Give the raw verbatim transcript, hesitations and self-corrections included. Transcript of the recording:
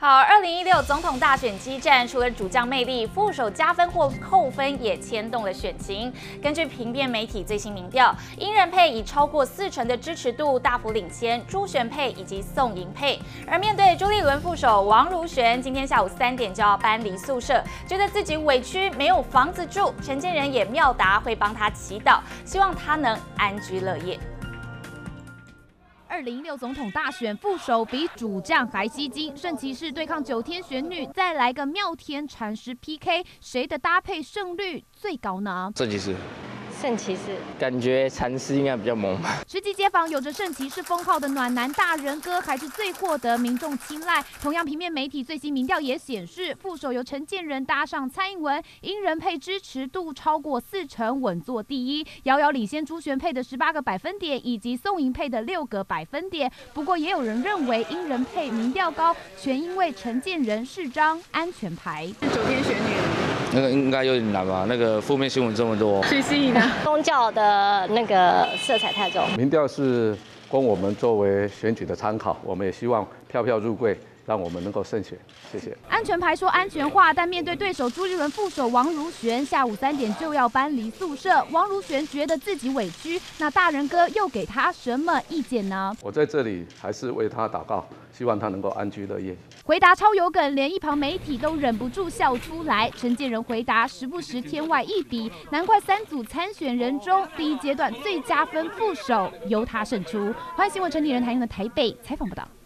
好，二零一六总统大选激战，除了主将魅力，副手加分或扣分也牵动了选情。根据平面媒体最新民调，殷仁配以超过四成的支持度大幅领先朱玄配以及宋营配。而面对朱立伦副手王如玄，今天下午三点就要搬离宿舍，觉得自己委屈没有房子住，陈建仁也妙答会帮他祈祷，希望他能安居乐业。 二零一六总统大选副手比主将还吸睛，圣骑士对抗九天玄女，再来个妙天禅师 P K， 谁的搭配胜率最高呢？ 圣骑士， 圣骑士， 感觉禅师应该比较猛吧。 实际街访有着圣骑士封号的暖男大人哥，还是最获得民众青睐。同样，平面媒体最新民调也显示，副手由陈建仁搭上蔡英文，殷仁配支持度超过四成，稳坐第一，遥遥领先朱玄配的十八个百分点，以及宋营配的六个百分点。不过，也有人认为殷仁配民调高，全因为陈建仁是张安全牌。 是九天玄女。 那个应该有点难吧？那个负面新闻这么多， 谁吸引呢？ 宗教的那个色彩太重。 民调是供我们作为选举的参考，我们也希望票票入柜，让我们能够胜选。谢谢。 安全牌说安全话，但面对对手朱立伦副手王如玄，下午三点就要搬离宿舍。王如玄觉得自己委屈，那大人哥又给他什么意见呢？ 我在这里还是为他祷告，希望他能够安居乐业。 回答超有梗，连一旁媒体都忍不住笑出来。陈建仁回答时不时天外一笔，难怪三组参选人中第一阶段最佳分副手由他胜出。欢迎新闻陈立人台用的台北采访报道。